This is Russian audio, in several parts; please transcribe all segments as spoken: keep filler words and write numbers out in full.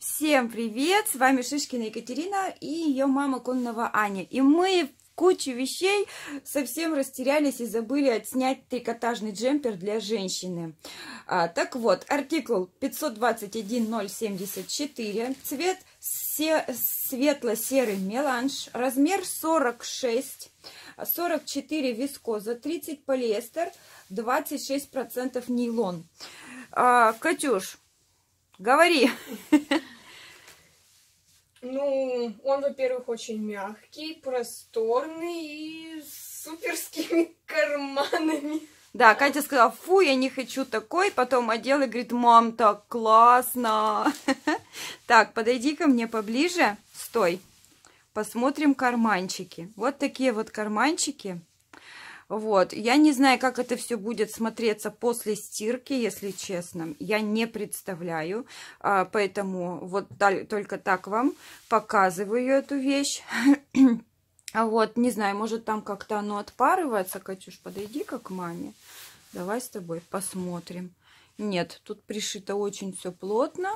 Всем привет! С вами Шишкина Екатерина и ее мама Кононова Аня. И мы в куче вещей совсем растерялись и забыли отснять трикотажный джемпер для женщины. А, так вот, артикул пятьсот двадцать один ноль семьдесят четыре, цвет светло-серый меланж, размер сорок шесть, сорок четыре вискоза, тридцать полиэстер, двадцать шесть процентов нейлон. А, Катюш, говори. Ну, он, во-первых, очень мягкий, просторный и с суперскими карманами. Да, Катя сказала, фу, я не хочу такой, потом одела и говорит, мам, так классно. Так, подойди ко мне поближе, стой, посмотрим карманчики. Вот такие вот карманчики. Вот, я не знаю, как это все будет смотреться после стирки, если честно, я не представляю, поэтому вот только так вам показываю эту вещь. Вот, не знаю, может там как-то оно отпарывается. Катюш, подойди-ка к маме, давай с тобой посмотрим. Нет, тут пришито очень все плотно,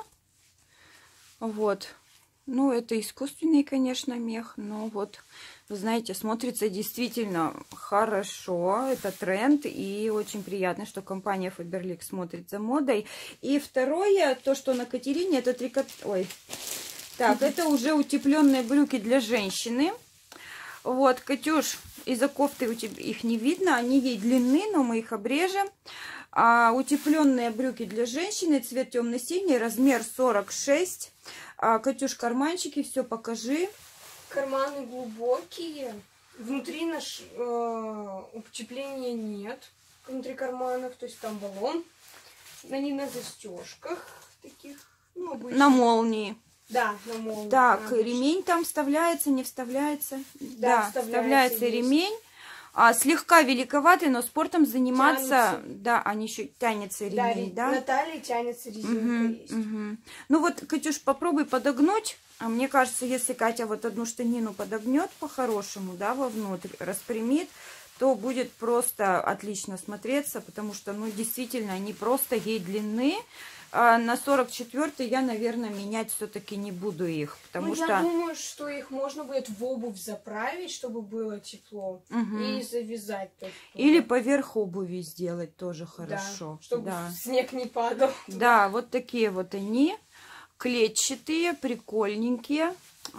вот. Ну, это искусственный, конечно, мех, но вот, вы знаете, смотрится действительно хорошо. Это тренд, и очень приятно, что компания Faberlic смотрит за модой. И второе, то, что на Катерине, это трикот... Ой, так, это уже утепленные брюки для женщины. Вот, Катюш, из-за кофты у тебя их не видно, они ей длинны, но мы их обрежем. А, утепленные брюки для женщины, цвет темно-синий, размер сорок шесть. А, Катюш, карманчики, все покажи. Карманы глубокие. Внутри наш э, утепления нет. Внутри карманов, то есть там баллон. Они на застежках таких. Ну, на молнии. Да, на молнии. Так, ремень там вставляется, не вставляется? Да, да вставляется, вставляется ремень. А, слегка великоватый, но спортом заниматься, тянется. Да, они еще тянется ремень, да? Да, на талии тянется резинка угу, есть. Угу. Ну вот, Катюш, попробуй подогнуть. А мне кажется, если Катя вот одну штанину подогнет по-хорошему, да, вовнутрь, распрямит, то будет просто отлично смотреться, потому что, ну, действительно, они просто ей длинны. А на сорок четвёртый я, наверное, менять все-таки не буду их, потому ну, что... Я думаю, что их можно будет в обувь заправить, чтобы было тепло, угу. и завязать. Или поверх обуви сделать тоже хорошо. Да, чтобы да. снег не падал. Да, вот такие вот они, клетчатые, прикольненькие.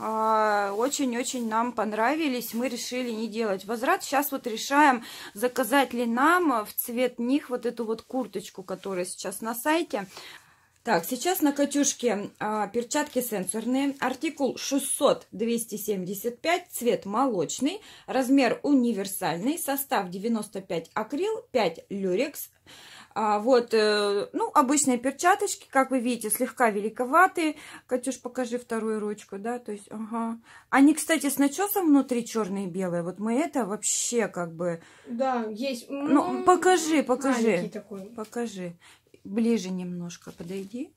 Очень-очень нам понравились. Мы решили не делать возврат. Сейчас вот решаем, заказать ли нам в цвет них вот эту вот курточку, которая сейчас на сайте. Так, сейчас на Катюшке а, перчатки сенсорные. Артикул шестьсот двести семьдесят пять, цвет молочный, размер универсальный, состав девяносто пять акрил, пять люрекс. А, вот, э, ну, обычные перчаточки, как вы видите, слегка великоватые. Катюш, покажи вторую ручку, да, то есть, ага. Они, кстати, с начесом внутри черные и белые. Вот мы это вообще как бы... Да, есть. Ну, покажи, покажи. Такой. Покажи. Ближе немножко подойди.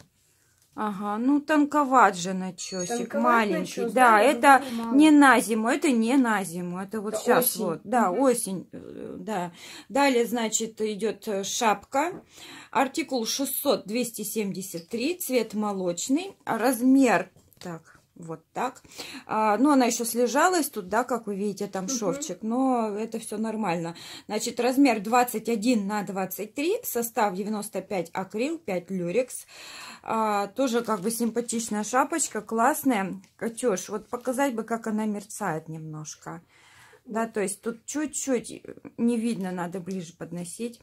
Ага, ну тонковат же начесик, тонковат маленький. Начес, да, да, это не на зиму, это не на зиму, это вот это сейчас осень. Вот, да, угу. Осень, да. Далее, значит, идет шапка. Артикул шестьсот двести семьдесят три, цвет молочный, размер, так. Вот так. А, ну, она еще слежалась тут, да, как вы видите, там uh-huh. шовчик, но это все нормально. Значит, размер двадцать один на двадцать три, состав девяносто пять акрил, пять люрекс. А, тоже как бы симпатичная шапочка, классная. Катюш, вот показать бы, как она мерцает немножко. Да, то есть тут чуть-чуть не видно, надо ближе подносить.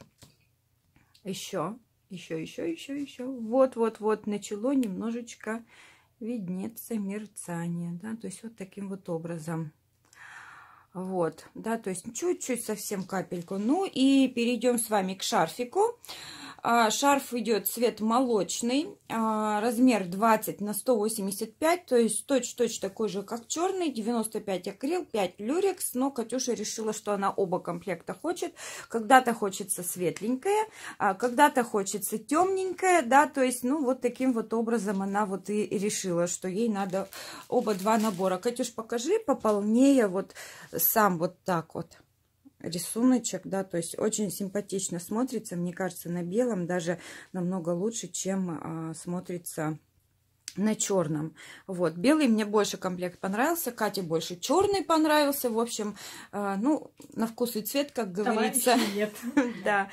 Еще, еще, еще, еще, еще. Вот-вот-вот начало немножечко... виднеется мерцание, да, то есть вот таким вот образом. Вот, да, то есть чуть-чуть совсем капельку. Ну и перейдем с вами к шарфику. Шарф идет цвет молочный, размер двадцать на сто восемьдесят пять, то есть точь-точь такой же, как черный, девяносто пять акрил, пять люрекс, но Катюша решила, что она оба комплекта хочет. Когда-то хочется светленькое, когда-то хочется темненькое, да, то есть, ну, вот таким вот образом она вот и решила, что ей надо оба два набора. Катюш, покажи пополнее вот сам вот так вот рисуночек, да, то есть очень симпатично смотрится, мне кажется, на белом даже намного лучше, чем а, смотрится на черном. Вот, белый мне больше комплект понравился, Кате больше черный понравился. В общем, э, ну, на вкус и цвет, как говорится. Нет. Да.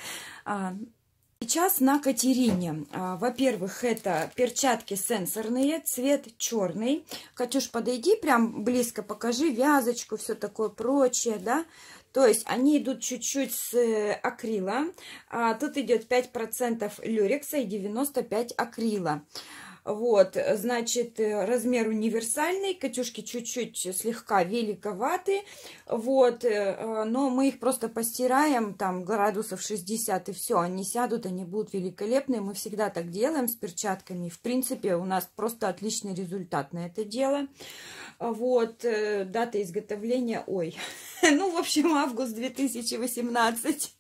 Сейчас на Катерине. Во-первых, это перчатки сенсорные, цвет черный. Катюш, подойди прям близко, покажи вязочку, все такое прочее, да. То есть они идут чуть-чуть с акрила. А тут идет пять процентов люрекса и девяносто пять процентов акрила. Вот, значит, размер универсальный, Катюшки чуть-чуть слегка великоваты, вот, но мы их просто постираем, там, градусов шестьдесят, и все, они сядут, они будут великолепные, мы всегда так делаем с перчатками, в принципе, у нас просто отличный результат на это дело. Вот, дата изготовления, ой, ну, в общем, август две тысячи восемнадцать.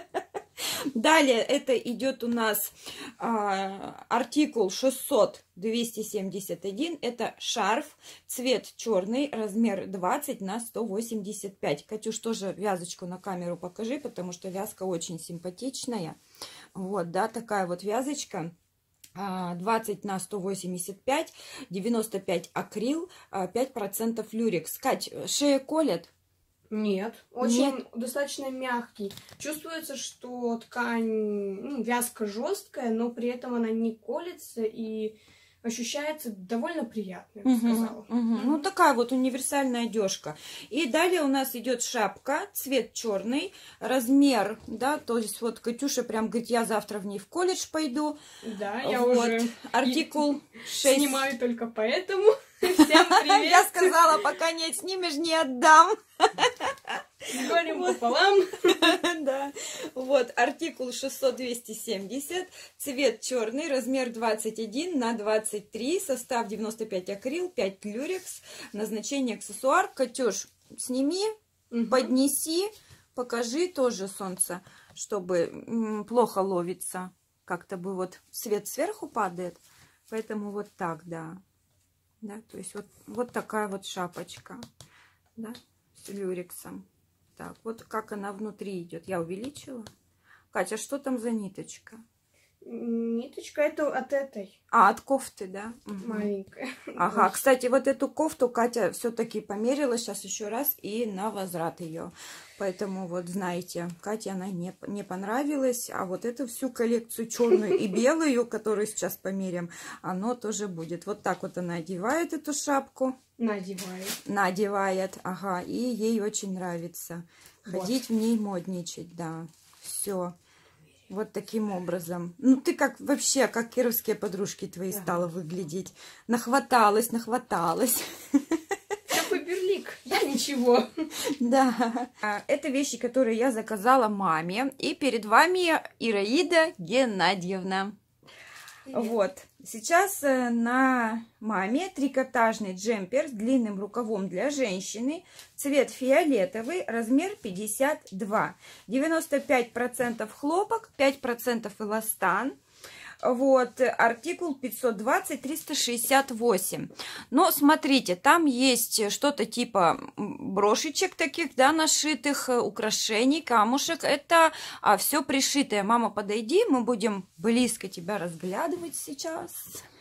Далее это идет у нас а, артикул шестьсот двести семьдесят один. Это шарф, цвет черный, размер двадцать на сто восемьдесят пять. Катюш, тоже вязочку на камеру покажи, потому что вязка очень симпатичная. Вот, да, такая вот вязочка. двадцать на сто восемьдесят пять, девяносто пять акрил, пять процентов люрекс. Кать, шея колет? Нет, очень Нет. достаточно мягкий. Чувствуется, что ткань, ну, вязка жесткая, но при этом она не колется и ощущается довольно приятно, я бы сказала. Угу, угу. Ну, такая вот универсальная одежка. И далее у нас идет шапка, цвет черный, размер, да, то есть вот Катюша прям говорит, я завтра в ней в колледж пойду. Да, я вот. уже Артикул шесть. Снимаю только поэтому. Всем привет. Я сказала, пока не снимешь, не отдам. С горем пополам. Да. Вот, артикул шестьсот двести семьдесят, цвет черный, размер двадцать один на двадцать три, состав девяносто пять акрил, пять люрекс, назначение аксессуар. Катюш, сними, угу. поднеси, покажи тоже солнце, чтобы плохо ловится. Как-то бы вот свет сверху падает, поэтому вот так, да. Да, то есть вот, вот такая вот шапочка, да, с люрексом. Так, вот как она внутри идет. Я увеличила. Катя, что там за ниточка? Ниточка это от этой. А, от кофты, да? Маленькая. Ага, Ой. Кстати, вот эту кофту Катя все-таки померила сейчас еще раз и на возврат ее. Поэтому вот знаете, Кате она не, не понравилась. А вот эту всю коллекцию черную и белую, которую сейчас померим, оно тоже будет. Вот так вот она одевает эту шапку. Надевает. Надевает, ага. И ей очень нравится. Вот. Ходить в ней, модничать, да. Все. Вот таким образом. Ну, ты как вообще, как кировские подружки твои да. стала выглядеть. Нахваталась, нахваталась. Фаберлик, я ничего. Да. Это вещи, которые я заказала маме. И перед вами Ираида Геннадьевна. Привет. Вот. Сейчас на маме трикотажный джемпер с длинным рукавом для женщины. Цвет фиолетовый, размер пятьдесят два. девяносто пять процентов хлопок, пять процентов эластан. Вот, артикул пятьсот двадцать триста шестьдесят восемь. Но смотрите, там есть что-то типа брошечек таких, да, нашитых, украшений, камушек. Это а, все пришитое. Мама, подойди, мы будем близко тебя разглядывать сейчас.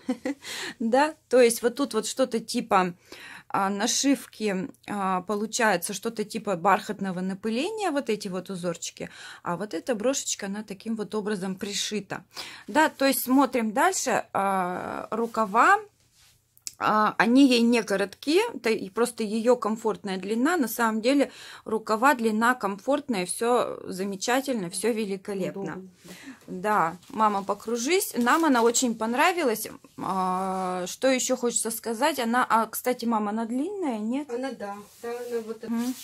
Да, то есть вот тут вот что-то типа а, нашивки, а, получается что-то типа бархатного напыления, вот эти вот узорчики, а вот эта брошечка, она таким вот образом пришита. Да, то есть смотрим дальше, а, рукава, а, они ей не короткие, просто ее комфортная длина, на самом деле рукава, длина комфортная, все замечательно, все великолепно. Да, мама, покружись. Нам она очень понравилась. А, что еще хочется сказать? Она, а, кстати, мама, она длинная, нет? Она, да. Да, она вот так. Mm.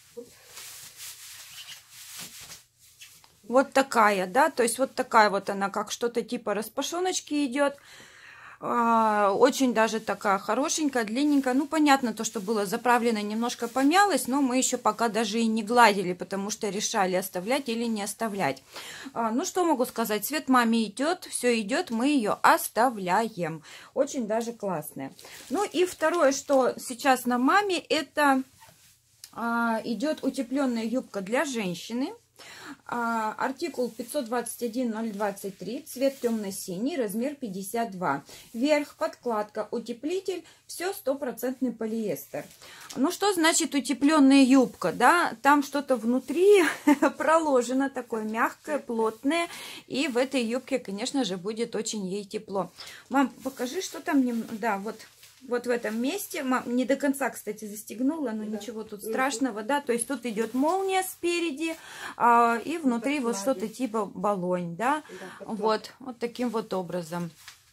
Вот такая, да, то есть вот такая вот она, как что-то типа распашоночки идет. Очень даже такая хорошенькая, длинненькая. Ну, понятно, то, что было заправлено, немножко помялось, но мы еще пока даже и не гладили, потому что решали, оставлять или не оставлять. Ну, что могу сказать? Цвет маме идет, все идет, мы ее оставляем. Очень даже классная. Ну, и второе, что сейчас на маме, это идет утепленная юбка для женщины. А, артикул пятьсот двадцать один ноль двадцать три, цвет темно-синий, размер пятьдесят два. Верх, подкладка, утеплитель, все стопроцентный полиэстер. Ну что значит утепленная юбка, да? Там что-то внутри проложено, такое мягкое, плотное, и в этой юбке, конечно же, будет очень ей тепло. Мам, покажи, что там, да, вот. Вот в этом месте, мам, не до конца, кстати, застегнула, но да. Ничего тут страшного, да, то есть тут идет молния спереди, а, и внутри вот что-то типа баллонь, да, да вот, вот таким вот образом.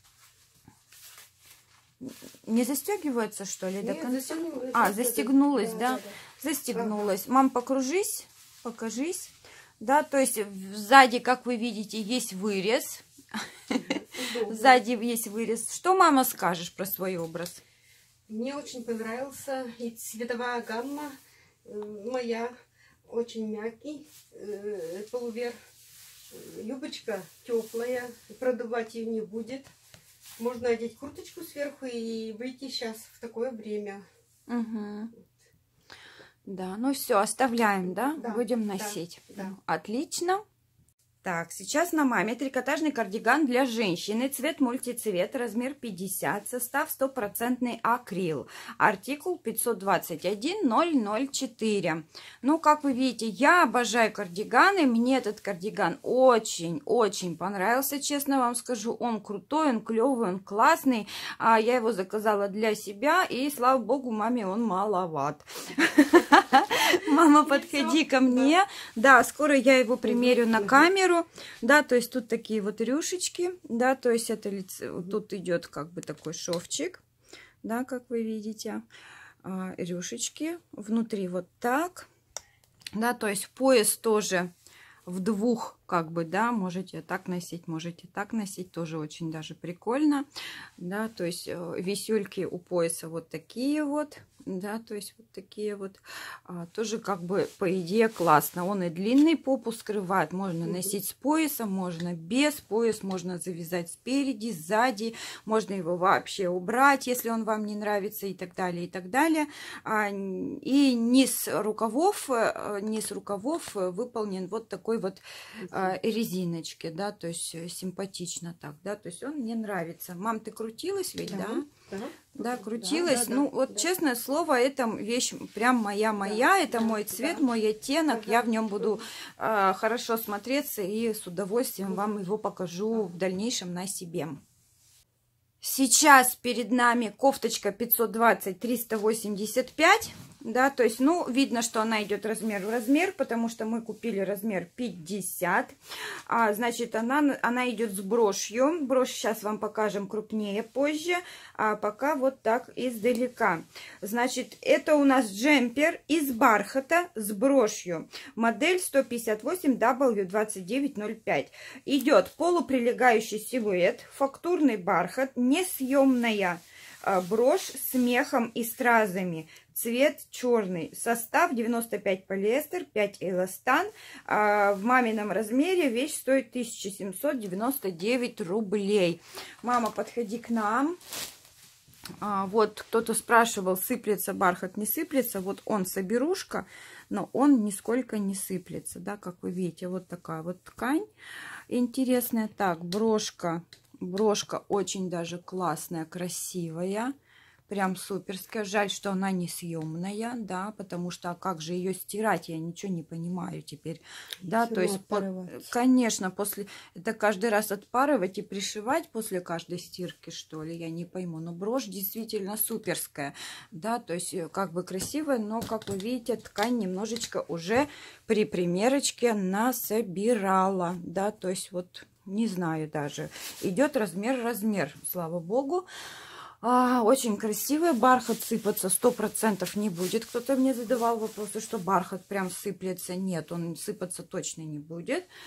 Не застегивается, что ли, до конца? А, застегнулась, да, да, да, да. Застегнулась. Ага. Мам, покружись, покажись, да, то есть сзади, как вы видите, есть вырез. Сзади есть вырез. Что, мама, скажешь про свой образ? Мне очень понравился и цветовая гамма моя, очень мягкий полуверх. Юбочка теплая, продувать ее не будет. Можно одеть курточку сверху и выйти сейчас в такое время. Угу. Да, ну все, оставляем, да? Да, будем носить. Да, да. Отлично. Так, сейчас на маме трикотажный кардиган для женщины, цвет мультицвет, размер пятьдесят, состав стопроцентный акрил, артикул пятьсот двадцать один ноль ноль четыре. Ну, как вы видите, я обожаю кардиганы, мне этот кардиган очень-очень понравился, честно вам скажу, он крутой, он клевый, он классный, а я его заказала для себя, и, слава богу, маме он маловат. Мама, подходи ко мне, да, скоро я его примерю на камеру. Да, то есть тут такие вот рюшечки, да, то есть это лицо, тут идет как бы такой шовчик, да, как вы видите, а, рюшечки, внутри вот так, да, то есть пояс тоже в двух, как бы, да, можете так носить, можете так носить, тоже очень даже прикольно, да, то есть висюльки у пояса вот такие вот, да, то есть вот такие вот, а, тоже как бы по идее классно, он и длинный попу скрывает, можно носить с поясом, можно без, пояс можно завязать спереди, сзади, можно его вообще убрать, если он вам не нравится, и так далее, и так далее, а, и низ рукавов, низ рукавов выполнен вот такой вот а, резиночки, да, то есть симпатично так, да, то есть он мне нравится. Мам, ты крутилась ведь, да? Да, да, да крутилась. Да, да, ну, да, вот да. Честное слово, эта вещь прям моя-моя, да, это да, мой цвет, да. Мой оттенок. Да, я в нем буду э, хорошо смотреться и с удовольствием вам его покажу в дальнейшем на себе. Сейчас перед нами кофточка пятьсот двадцать триста восемьдесят пять. Да, то есть, ну, видно, что она идет размер в размер, потому что мы купили размер пятьдесят. А, значит, она, она идет с брошью. Брошь сейчас вам покажем крупнее позже. А пока вот так издалека. Значит, это у нас джемпер из бархата с брошью. Модель сто пятьдесят восемь дабл ю двадцать девять ноль пять. Идет полуприлегающий силуэт, фактурный бархат, несъемная брошь с мехом и стразами. Цвет черный. Состав девяносто пять полиэстер, пять эластан. А в мамином размере вещь стоит тысяча семьсот девяносто девять рублей. Мама, подходи к нам. А, вот кто-то спрашивал, сыплется бархат, не сыплется. Вот он соберушка, но он нисколько не сыплется. Да, как вы видите, вот такая вот ткань интересная. Так, брошка. Брошка очень даже классная, красивая. Прям суперская. Жаль, что она не съемная, да, потому что а как же ее стирать, я ничего не понимаю теперь. Да, то есть, по, конечно, после это каждый раз отпарывать и пришивать после каждой стирки, что ли, я не пойму. Но брошь действительно суперская, да, то есть как бы красивая, но, как вы видите, ткань немножечко уже при примерочке насобирала, да, то есть вот не знаю даже. Идет размер-размер, слава богу. А, очень красивый бархат, сыпаться сто процентов не будет. Кто-то мне задавал вопросы, что бархат прям сыплется. Нет, он сыпаться точно не будет.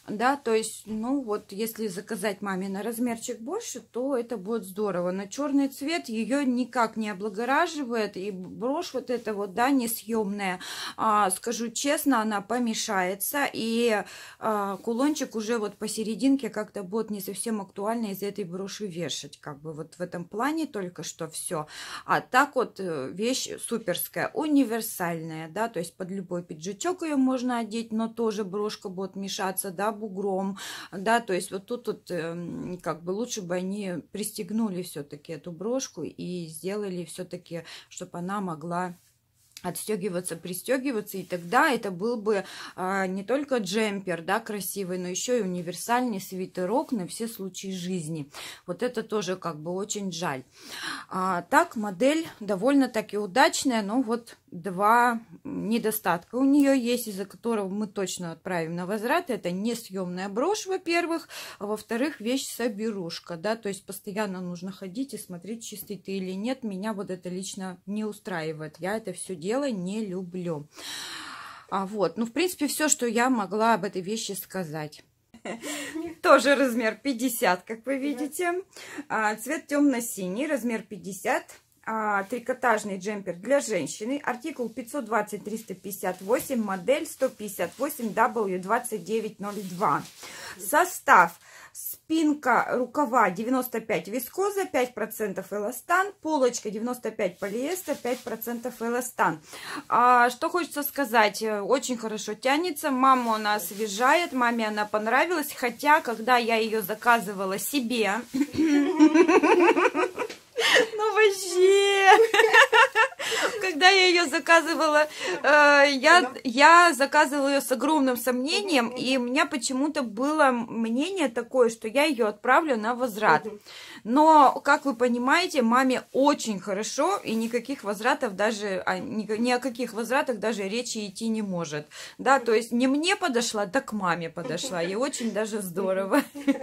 Да, то есть, ну вот, если заказать маме на размерчик больше, то это будет здорово. Но черный цвет ее никак не облагораживает, и брошь вот эта вот, да, несъемная, а, скажу честно, она помешается, и а, кулончик уже вот посерединке как-то будет не совсем актуально из этой броши вешать, как бы вот в этом плане только что все. А так вот вещь суперская, универсальная, да, то есть под любой пиджачок ее можно одеть, но тоже брошка будет мешаться, да, бугром, да, то есть вот тут вот э, как бы лучше бы они пристегнули все-таки эту брошку и сделали все-таки, чтобы она могла отстегиваться, пристегиваться, и тогда это был бы а, не только джемпер, да, красивый, но еще и универсальный свитерок на все случаи жизни. Вот это тоже как бы очень жаль. А, так, модель довольно-таки удачная, но вот два недостатка у нее есть, из-за которого мы точно отправим на возврат. Это несъемная брошь, во-первых, а во-вторых, вещь соберушка, да, то есть постоянно нужно ходить и смотреть, чистый ты или нет. Меня вот это лично не устраивает. Я это все дело не люблю. А вот, ну, в принципе, все, что я могла об этой вещи сказать. Тоже размер пятьдесят, как вы видите. Цвет темно-синий, размер пятьдесят. Трикотажный джемпер для женщины. Артикул пятьсот двадцать триста пятьдесят восемь, модель сто пятьдесят восемь дабл ю двадцать девять ноль два. Состав: спинка рукава девяносто пять вискоза, пять процентов эластан, полочка девяносто пять полиэстер, пять процентов эластан. А, что хочется сказать, очень хорошо тянется, мама у нас освежает, маме она понравилась, хотя когда я ее заказывала себе... Ну вообще, когда я ее заказывала, э, я, я заказывала ее с огромным сомнением, и у меня почему-то было мнение такое, что я ее отправлю на возврат. Но, как вы понимаете, маме очень хорошо, и никаких возвратов даже, ни, ни о каких возвратах даже речи идти не может. Да, то есть не мне подошла, да к маме подошла, и очень даже здорово.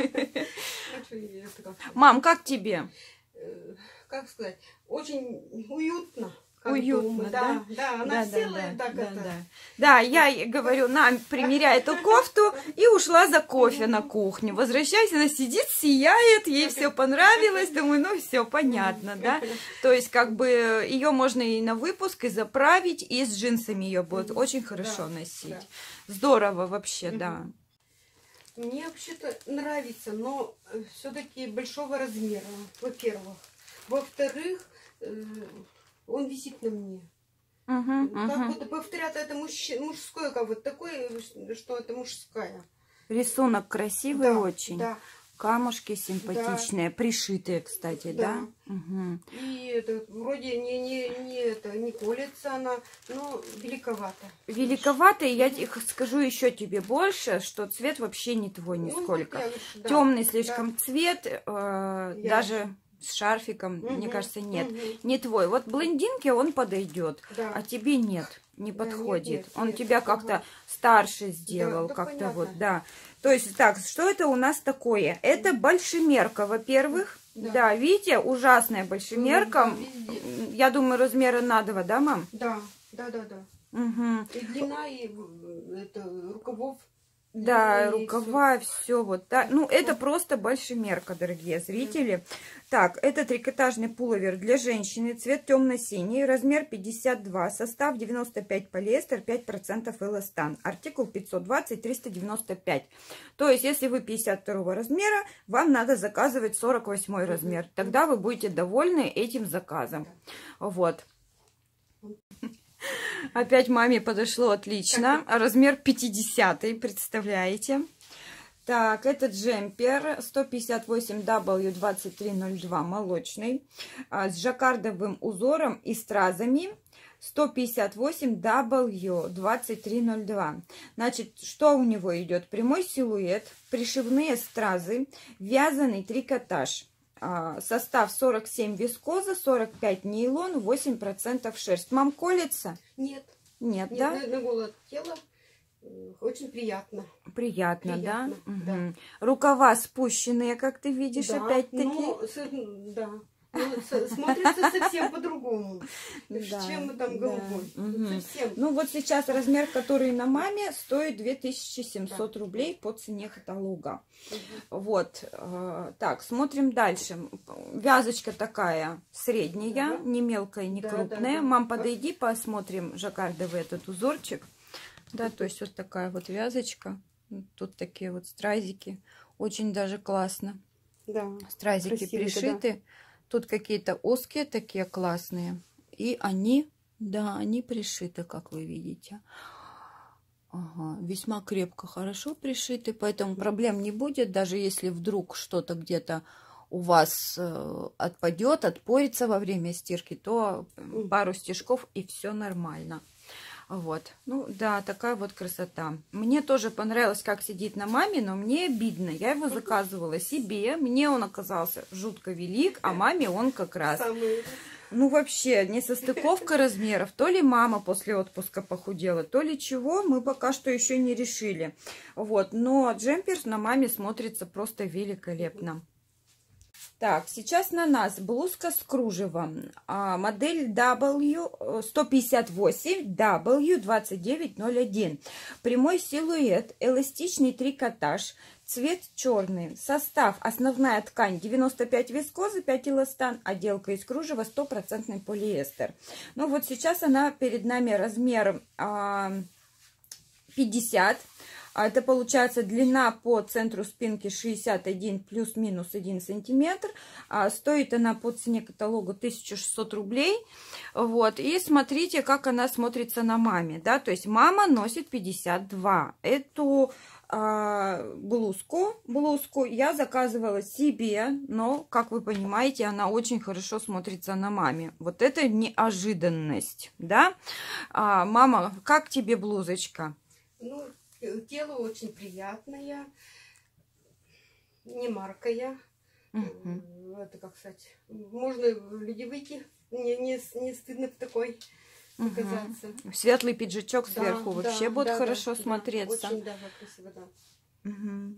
Мам, как тебе? Как сказать, очень уютно. Уютно, да? Да, да, она да, села да, и так да, это... Да. да, я говорю, на, примеряй эту кофту, и ушла за кофе на кухню. Возвращайся, она сидит, сияет, ей все понравилось. Думаю, ну все, понятно, да? То есть, как бы, ее можно и на выпуск, и заправить, и с джинсами ее будет очень хорошо носить. Здорово вообще, да. Мне вообще-то нравится, но все-таки большого размера, во-первых. Во-вторых, он висит на мне. Uh-huh, как uh-huh. будто повторяться это мужч... мужское, как вот такое, что это мужская. Рисунок красивый да, очень. Да. Камушки симпатичные, да. Пришитые, кстати, да? да? Угу. И это вроде не, не, не, это, не колется она, но великовато. Великовато, и я скажу еще тебе больше, что цвет вообще не твой нисколько. Ну, да, темный слишком да. цвет, э, даже с шарфиком, угу, мне кажется, нет. Угу. Не твой. Вот блондинке он подойдет, да. а тебе нет. Не подходит. Да, нет, нет, Он нет, тебя как-то ага. старше сделал, да, как-то да, вот, да. То есть, так, что это у нас такое? Это большемерка, во-первых. Да. да, видите, ужасная большемерка. Да, Я думаю, размера на два, да, мам? Да, да, да, да. Угу. И длина, и это, рукавов. Да, рукава, все вот, да. Ну, это просто большемерка, дорогие зрители. Так, это трикотажный пуловер для женщины, цвет темно-синий, размер пятьдесят два, состав девяносто пять полиэстер, пять процентов эластан, артикул пятьсот двадцать триста девяносто пять. То есть, если вы пятьдесят второго размера, вам надо заказывать сорок восьмой размер. Тогда вы будете довольны этим заказом. Вот. Опять маме подошло отлично. Размер пятидесятый, представляете? Так, это джемпер сто пятьдесят восемь дабл ю двадцать три ноль два, молочный, с жаккардовым узором и стразами. сто пятьдесят восемь дабл ю двадцать три ноль два. Значит, что у него идет? Прямой силуэт, пришивные стразы, вязаный трикотаж. Состав сорок семь вискоза, сорок пять нейлон, восемь процентов шерсть. Мам, колется? Нет. Нет, Нет, да? На, на голое тело очень приятно. Приятно, приятно да? да. Угу. Рукава спущенные, как ты видишь, да, опять-таки. Ну, да. Ну, смотрится совсем по-другому, чем там голубой. Да. Угу. Ну вот сейчас размер, который на маме, стоит две тысячи семьсот да. рублей по цене каталога. Угу. Вот. Так, смотрим дальше. Вязочка такая средняя, угу. не мелкая, не да, крупная. Да, да. Мам, подойди, посмотрим жаккардовый этот узорчик. Да, то есть вот такая вот вязочка. Тут такие вот стразики. Очень даже классно. Да. Стразики пришиты. Да. Тут какие-то узкие такие классные. И они, да, они пришиты, как вы видите. Ага, весьма крепко, хорошо пришиты. Поэтому проблем не будет, даже если вдруг что-то где-то у вас э, отпадет, отпорится во время стирки, то пару стежков и все нормально. Вот, ну да, такая вот красота. Мне тоже понравилось, как сидит на маме, но мне обидно. Я его заказывала себе, мне он оказался жутко велик, а маме он как раз... Ну вообще, несостыковка размеров. То ли мама после отпуска похудела, то ли чего, мы пока что еще не решили. Вот, но джемпер на маме смотрится просто великолепно. Так, сейчас на нас блузка с кружевом. А, модель дабл ю сто пятьдесят восемь дабл ю двадцать девять ноль один. Прямой силуэт, эластичный трикотаж, цвет черный. Состав: основная ткань девяносто пять вискоза, пять эластан, отделка из кружева, сто процентов полиэстер. Ну вот сейчас она перед нами размер а, пятьдесят. Это получается длина по центру спинки шестьдесят один плюс-минус один сантиметр. А, стоит она по цене каталога тысяча шестьсот рублей. Вот. И смотрите, как она смотрится на маме. Да? То есть мама носит пятьдесят два. Эту а, блузку, блузку я заказывала себе, но, как вы понимаете, она очень хорошо смотрится на маме. Вот это неожиданность. Да? А, мама, как тебе блузочка? Ну, тело очень приятное, не маркая. Uh-huh. Это, как сказать, можно в люди выйти, не, не, не стыдно в такой показаться. Uh-huh. Светлый пиджачок да, сверху да, вообще будет да, хорошо да, смотреться. Очень, да, красиво, да. Uh-huh.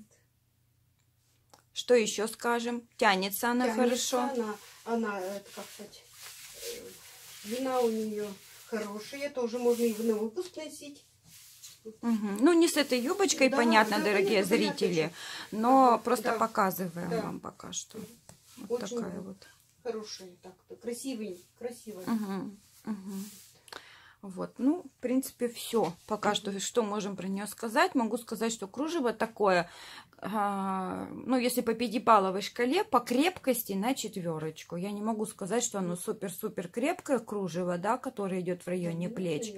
Что еще скажем? Тянется она Тянется хорошо? Она, она, это, как сказать, длина у нее хорошая, тоже можно и на выпуск носить. Угу. Ну, не с этой юбочкой, да, понятно, да, дорогие понятно, зрители, понятно. Но да, просто да. показываем да. вам пока что. Вот очень такая вот. Хорошая, так, красивый, красивая. Угу. Угу. Вот, ну, в принципе, все. Пока угу. что, что можем про нее сказать. Могу сказать, что кружево такое, а, ну, если по пятибалловой шкале, по крепкости на четверочку. Я не могу сказать, что оно супер-супер крепкое кружево, да, которое идет в районе плеч,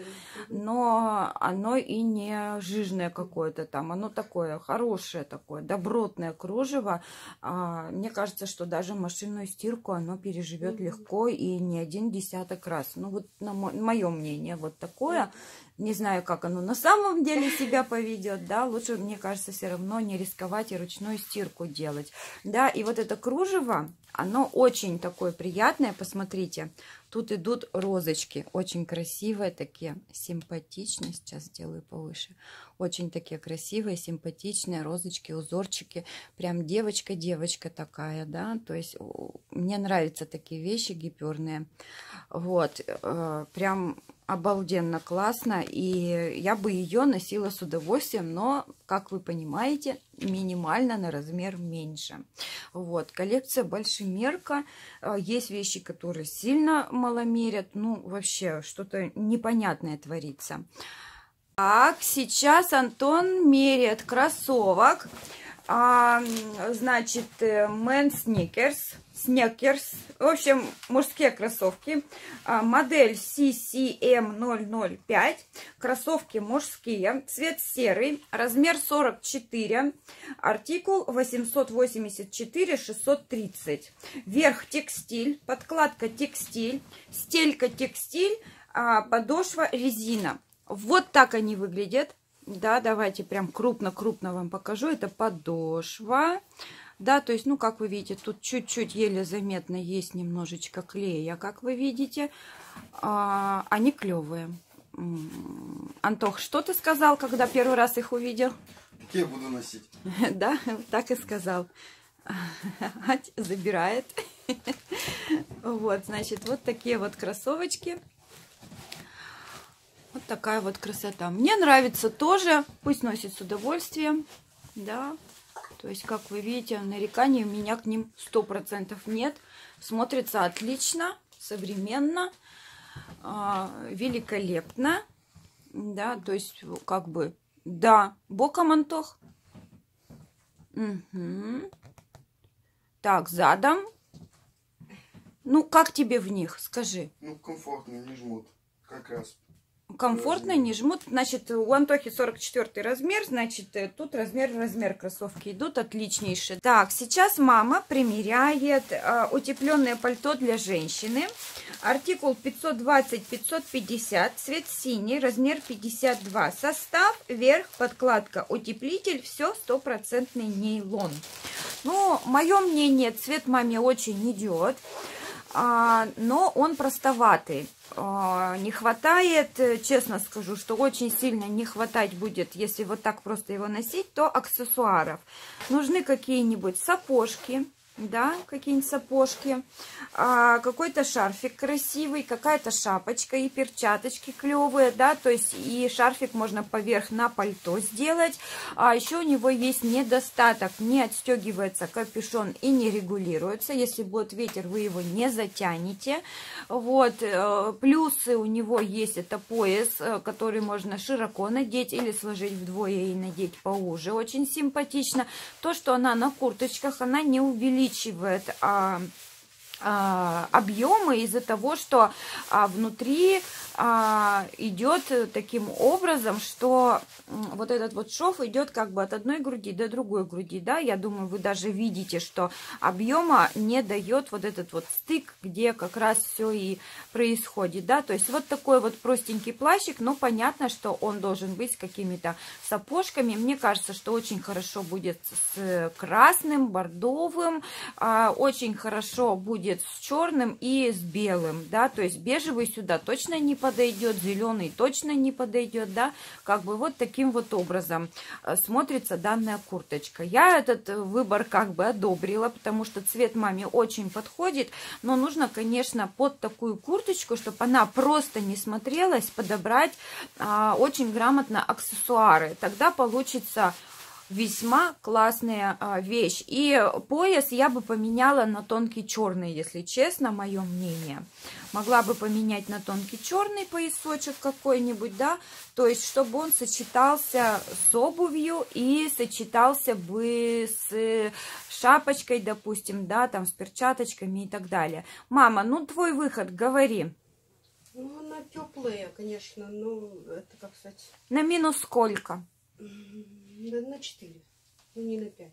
но оно и не жирное какое-то там. Оно такое хорошее, такое добротное кружево. А, мне кажется, что даже машинную стирку оно переживет mm-hmm. легко и не один десяток раз. Ну, вот на мое мнение, вот такое. Mm-hmm. Не знаю, как оно на самом деле себя поведет, да, лучше, мне кажется, все равно не рисковать и ручную стирку делать, да, и вот это кружево, оно очень такое приятное, посмотрите, тут идут розочки, очень красивые такие, симпатичные, сейчас сделаю повыше, очень такие красивые, симпатичные розочки, узорчики, прям девочка-девочка такая, да, то есть мне нравятся такие вещи гиперные, вот, прям обалденно классно, и я бы ее носила с удовольствием, но, как вы понимаете, минимально на размер меньше. Вот, коллекция большемерка. Есть вещи, которые сильно маломерят, ну, вообще, что-то непонятное творится. Так, сейчас Антон меряет кроссовок. А, значит, Мэн Сникерс, Сникерс, в общем, мужские кроссовки, а, модель си си эм ноль ноль пять, кроссовки мужские, цвет серый, размер сорок четыре, артикул восемьсот восемьдесят четыре шестьсот тридцать, верх текстиль, подкладка текстиль, стелька текстиль, а, подошва резина. Вот так они выглядят. Да, давайте прям крупно-крупно вам покажу. Это подошва. Да, то есть, ну, как вы видите, тут чуть-чуть еле заметно есть немножечко клея, как вы видите. А, они клевые. Антох, что ты сказал, когда первый раз их увидел? Я буду носить. Да, так и сказал. Ать забирает. Вот, значит, вот такие вот кроссовочки. Вот такая вот красота. Мне нравится тоже. Пусть носит с удовольствием. Да. То есть, как вы видите, нареканий у меня к ним сто процентов нет. Смотрится отлично, современно, великолепно. Да, то есть, как бы, да, боком, Антох. Угу. Так, задом. Ну, как тебе в них, скажи? Ну, комфортно, не жмут. Как раз. Комфортно, не жмут. Значит, у Антохи сорок четвёртый размер, значит, тут размер, размер кроссовки идут отличнейшие. Так, сейчас мама примеряет а, утепленное пальто для женщины. Артикул пятьсот двадцать пятьсот пятьдесят, цвет синий, размер пятьдесят два. Состав, верх, подкладка, утеплитель, все стопроцентный нейлон. Ну, мое мнение, цвет маме очень идет, а, но он простоватый. Не хватает, честно скажу, что очень сильно не хватать будет, если вот так просто его носить, то аксессуаров. Нужны какие-нибудь сапожки, да, какие-нибудь сапожки, а, какой-то шарфик красивый, какая-то шапочка и перчаточки клевые, да, то есть и шарфик можно поверх на пальто сделать. А еще у него есть недостаток, не отстегивается капюшон и не регулируется, если будет ветер, вы его не затянете. Вот, плюсы у него есть, это пояс, который можно широко надеть или сложить вдвое и надеть поуже, очень симпатично. То, что она на курточках, она не увеличивает увеличивает а, а, объемы из-за того, что а, внутри а, идет таким образом, что вот этот вот шов идет как бы от одной груди до другой груди, да, я думаю, вы даже видите, что объема не дает вот этот вот стык, где как раз все и происходит, да, то есть вот такой вот простенький плащик, но понятно, что он должен быть с какими-то сапожками. Мне кажется, что очень хорошо будет с красным, бордовым, а, очень хорошо будет с черным и с белым, да, то есть бежевый сюда точно не подойдет, зеленый точно не подойдет, да, как бы вот таким вот образом смотрится данная курточка. Я этот выбор как бы одобрила, потому что цвет маме очень подходит, но нужно, конечно, под такую курточку, чтобы она просто не смотрелась, подобрать а, очень грамотно аксессуары. Тогда получится весьма классная а, вещь. И пояс я бы поменяла на тонкий черный, если честно, мое мнение. Могла бы поменять на тонкий черный поясочек какой-нибудь, да, то есть чтобы он сочетался с обувью и сочетался бы с шапочкой, допустим, да, там с перчаточками и так далее. Мама, ну твой выход, говори. Ну, она теплая, конечно, ну, это как сказать... На минус сколько? Да, на четыре, ну не на пять.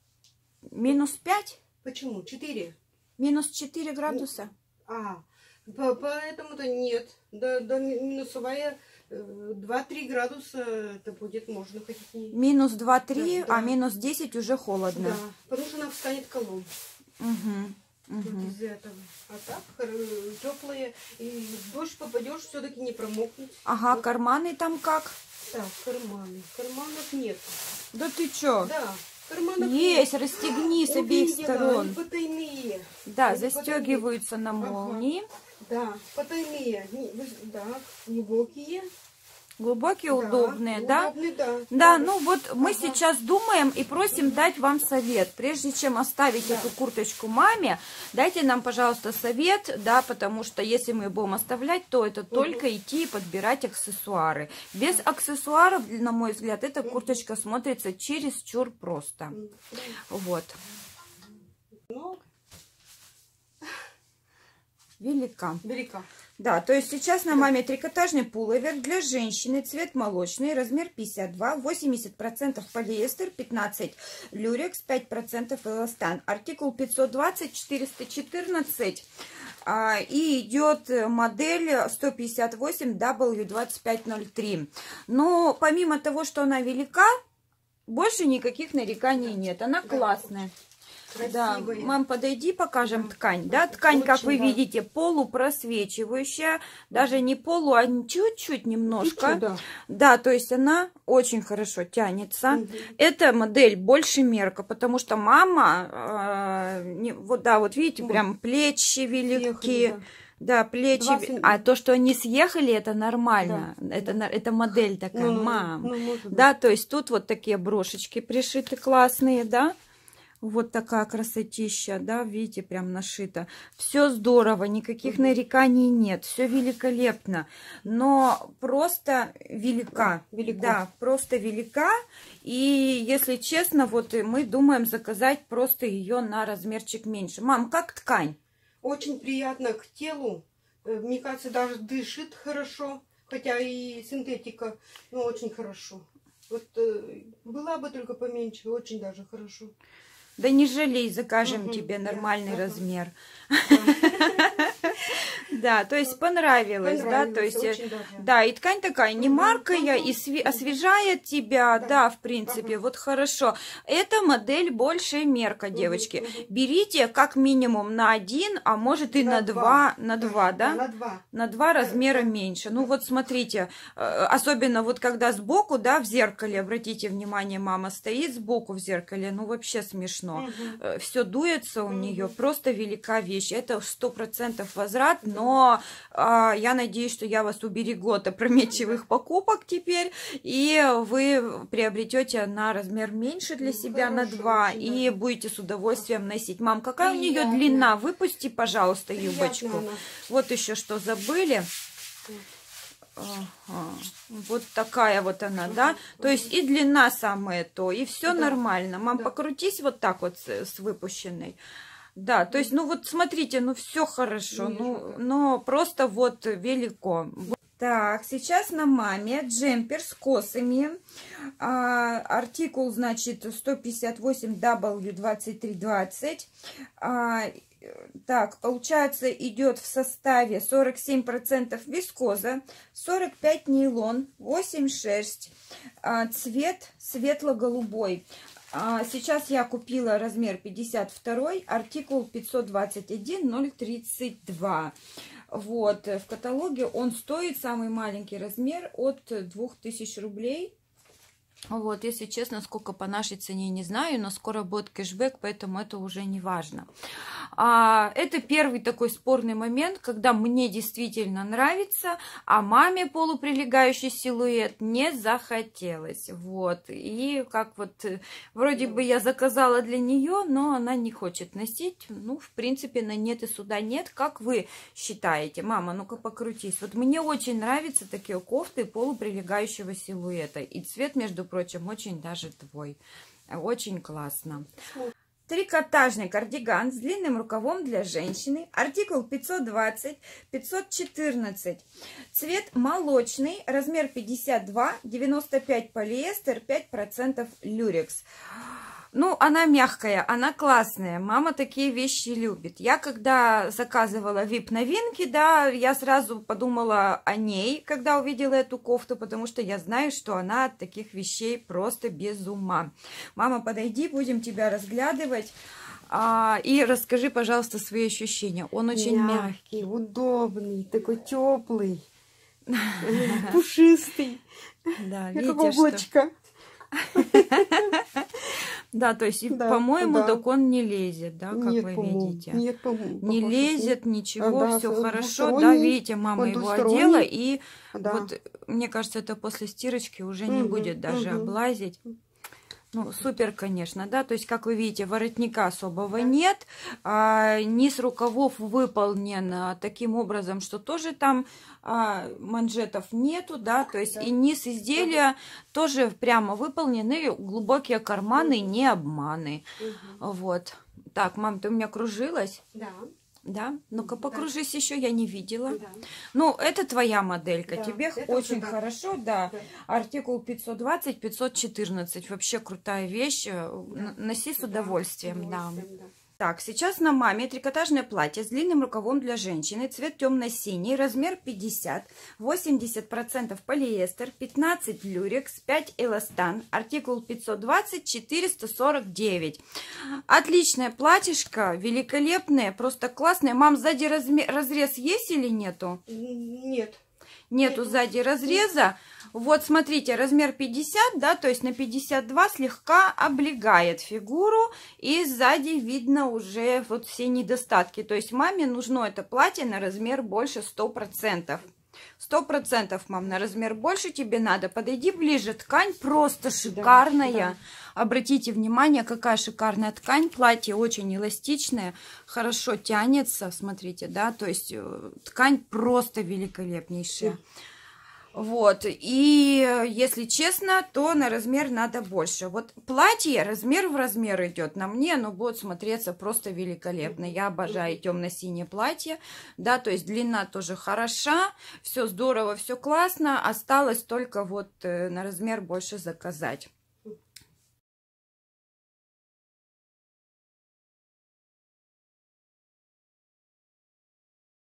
Минус пять? Почему? четыре. Минус четыре градуса? А, поэтому-то нет. Да, да, минусовая два-три градуса это будет, можно ходить. Минус два-три, да, да. А минус десять уже холодно. Да, потому что она встанет колом. Угу. Угу. Вот из этого. А так теплые. И в дождь попадешь, все-таки не промокнуть. Ага, вот. Карманы там как? Так, карманы. Карманов нет. Да ты чё? Да. Карманов есть, нет. расстегни с Увидела, обеих сторон. Они потайные. Да, они застегиваются потайные. на молнии. Ага. Да, потайные. Да, глубокие. Глубокие, да, удобные, да? Удобные, да? Да, да. ну вот мы ага. сейчас думаем и просим дать вам совет. Прежде чем оставить да. эту курточку маме, дайте нам, пожалуйста, совет, да, потому что если мы будем оставлять, то это угу. только идти и подбирать аксессуары. Без аксессуаров, на мой взгляд, эта курточка смотрится чересчур просто. Вот. Велика. Велика. Да, то есть сейчас на маме трикотажный пуловер для женщины, цвет молочный, размер пятьдесят два, восемьдесят процентов полиэстер, пятнадцать процентов люрекс, пять процентов эластан. Артикул пятьсот двадцать четыреста четырнадцать. А, и идет модель сто пятьдесят восемь дабл ю двадцать пять ноль три. Но помимо того, что она велика, больше никаких нареканий нет. Она классная. Да, мам, подойди, покажем да. ткань. Да, ткань, очень, как вы да. видите, полупросвечивающая, даже не полу, а чуть-чуть немножко. Чуть-чуть, да. да, то есть она очень хорошо тянется. Угу. Эта модель больше мерка, потому что мама, э, не, вот да, вот видите, вот. Прям плечи велики. Ехали, да. Да, плечи. двадцать... А то, что они съехали, это нормально. Да. Это, да. это модель такая, ну, мам. Ну, ну, да, то есть тут вот такие брошечки пришиты классные, да. Вот такая красотища, да, видите, прям нашито. Все здорово, никаких нареканий нет, все великолепно, но просто велика, Велико. да, просто велика. И если честно, вот мы думаем заказать просто ее на размерчик меньше. Мам, как ткань? Очень приятно к телу, мне кажется, даже дышит хорошо, хотя и синтетика, но очень хорошо. Вот была бы только поменьше, очень даже хорошо. Да не жалей, закажем угу, тебе нормальный да, размер. Да. Да, то есть понравилось, да, то есть, да, и ткань такая не маркая, и освежает тебя, да, в принципе, вот хорошо. Эта модель больше мерка, девочки. Берите как минимум на один, а может и на два, на два, да? На два. На два размера меньше. Ну вот смотрите, особенно вот когда сбоку, да, в зеркале, обратите внимание, мама стоит сбоку в зеркале, ну вообще смешно. Угу. Все дуется у угу. нее, просто велика вещь. Это сто процентов возврат, но а, я надеюсь, что я вас уберегу от опрометчивых покупок теперь, и вы приобретете на размер меньше для себя, ну, на два, и будете с удовольствием носить. Мам, какая у нее длина? Выпусти, пожалуйста, юбочку. Приятно. Вот еще что забыли. Ага. Вот такая вот она, uh-huh. да, uh-huh. то есть и длина самая то, и все да. нормально. Мам, да. покрутись вот так вот с, с выпущенной. Да, то есть, ну вот смотрите, ну все хорошо, ну, но просто вот велико. Так, сейчас на маме джемпер с косами, а, артикул, значит, сто пятьдесят восемь дабл ю двадцать три двадцать. А, так, получается, идет в составе сорок семь процентов вискоза, сорок пять процентов нейлон, восемь процентов шерсть, а, цвет светло-голубой. А, сейчас я купила размер пятьдесят два, артикул пятьсот двадцать один ноль тридцать два. Вот, в каталоге он стоит, самый маленький размер, от двух тысяч рублей. Вот, если честно, сколько по нашей цене, не знаю, но скоро будет кэшбэк, поэтому это уже не важно. А, это первый такой спорный момент, когда мне действительно нравится, а маме полуприлегающий силуэт не захотелось. Вот, и как вот, вроде бы я заказала для нее, но она не хочет носить. Ну, в принципе, на нет и сюда нет. Как вы считаете? Мама, ну-ка покрутись. Вот мне очень нравятся такие кофты полуприлегающего силуэта. И цвет, между прочим, очень даже твой. Очень классно. Трикотажный кардиган с длинным рукавом для женщины. Артикул пятьсот двадцать пятьсот четырнадцать. Цвет молочный. Размер пятьдесят два. девяносто пять полиэстер. пять процентов люрекс. Ну, она мягкая, она классная. Мама такие вещи любит. Я когда заказывала ви ай пи-новинки, да, я сразу подумала о ней, когда увидела эту кофту, потому что я знаю, что она от таких вещей просто без ума. Мама, подойди, будем тебя разглядывать. А, и расскажи, пожалуйста, свои ощущения. Он очень мягкий, мягкий, удобный, такой теплый, пушистый. Да, видите, как облачко. Да, то есть, да, по-моему, да. так он не лезет, да, как нет, вы видите. Нет, не лезет, ничего, а, да, все хорошо. Да, видите, мама его одела, и да. вот, мне кажется, это после стирочки уже не угу, будет даже угу. облазить. Ну, супер, конечно, да, то есть, как вы видите, воротника особого да. нет, а, низ рукавов выполнен а, таким образом, что тоже там а, манжетов нету, да, то есть, да. и низ изделия да. тоже прямо выполнены, глубокие карманы, не обманы, угу. вот. Так, мам, ты у меня кружилась? Да. Да? Ну-ка, покружись да. еще, я не видела. Да. Ну, это твоя моделька, да, тебе очень да. хорошо, да. да. Артикул пятьсот двадцать пятьсот четырнадцать, вообще крутая вещь, да. носи с удовольствием, да. да. Так, сейчас на маме трикотажное платье с длинным рукавом для женщины, цвет темно-синий, размер пятьдесят, восемьдесят процентов полиэстер, пятнадцать люрекс, пять эластан, артикул пятьсот двадцать, четыреста сорок девять. Отличное платьишко, великолепное, просто классное. Мам, сзади размер, разрез есть или нету? Нет. Нету сзади разреза. Вот, смотрите, размер пятьдесят, да, то есть на пятьдесят два слегка облегает фигуру, и сзади видно уже вот все недостатки. То есть маме нужно это платье на размер больше сто процентов. сто процентов, мам, на размер больше тебе надо. Подойди ближе, ткань просто шикарная. Да, да. Обратите внимание, какая шикарная ткань. Платье очень эластичное, хорошо тянется, смотрите, да, то есть ткань просто великолепнейшая. Вот, и если честно, то на размер надо больше. Вот платье размер в размер идет. На мне оно будет смотреться просто великолепно. Я обожаю темно-синее платье, да, то есть длина тоже хороша, все здорово, все классно. Осталось только вот на размер больше заказать.